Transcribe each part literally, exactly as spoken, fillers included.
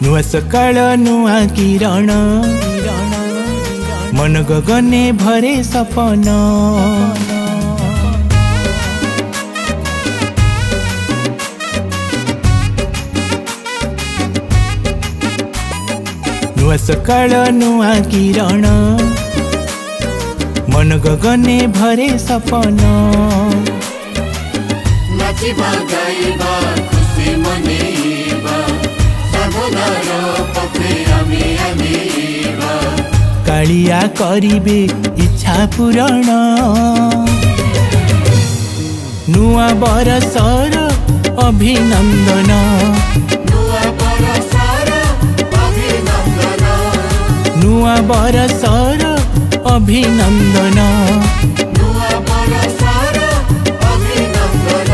नुआ सकाळ नुआ किरण मन गगने भरे सपन नुआ सकाळ नुआ किरण मन गगने भरे सपन नाचिबा गाइबा खुशी मनेबा साधनार पथे आमी आनिबा कालिया करिबे इच्छा पूरण नुआ बरसर अभिनंदन नुआ बरसर अभिनंदन नुआ बरसर अभिनंदन नुआ बरसर अभिनंदन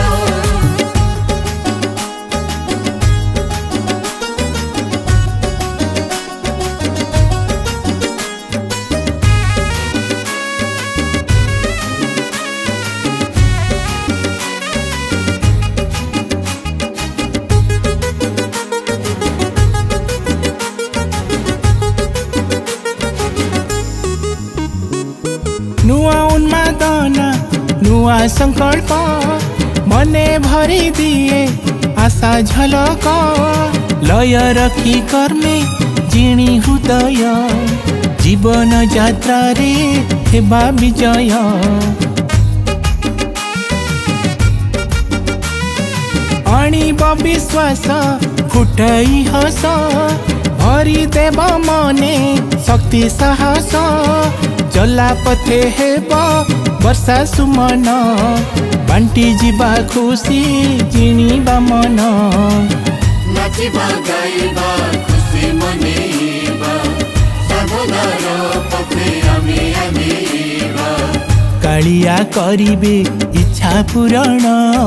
नुआ उन्मादन नुआ संकल्प मने भरी दिए आशा झलक लय रखी कर्मे जिणी हृदय जीवन यात्रा रे हेबा विजय आणिब विश्वास फुटई हस भरी देव मने शक्ति साहस चला पथे हेब वर्षा सुमन बांटी जीवा खुशी जिणीबा मन नाचिबा गाइबा खुशी मनेबा साधनार पथे आमी आनिबा कालिया करिबे इच्छा पूरण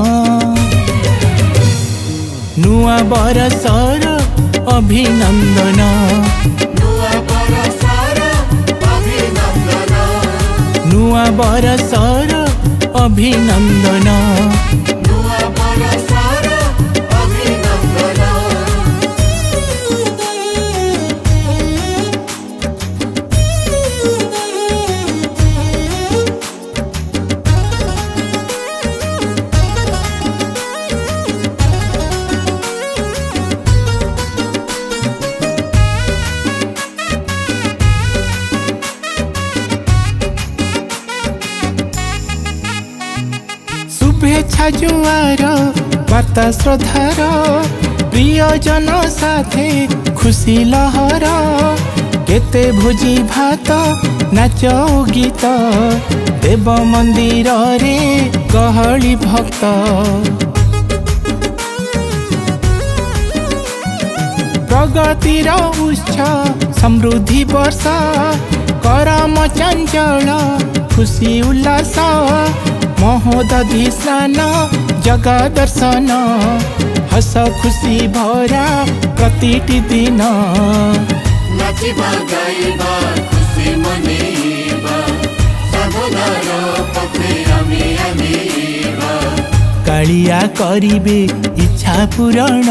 नुआ बरसर अभिनंदन नुआ बरसर अभिनंदन नुआ बरसर अभिनंदन नुआ बरसर अभिनंदन शुभेच्छा जुआर वार्ता श्रद्धार प्रियजन साथे खुशी लहर केते भोजी भात नाच गीत देव मंदिर रे गहली भक्त प्रगतिर उत्सव समृद्धि वर्ष करम चंचल खुशी उल्लास महोदधि स्नान जगा दर्शन हस खुशी भरा प्रतिटी दिन नाचिबा गाइबा खुशी मनेबा साधनार पथे आमी आनिबा कालिया करिबे इच्छा पूरण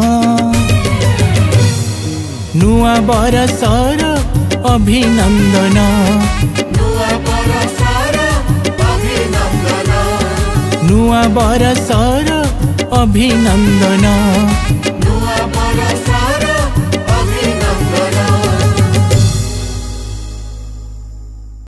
नुआ बरसर अभिनंदन नुआ बरसर अभिनंदन नुआ बरसर अभिनंदन।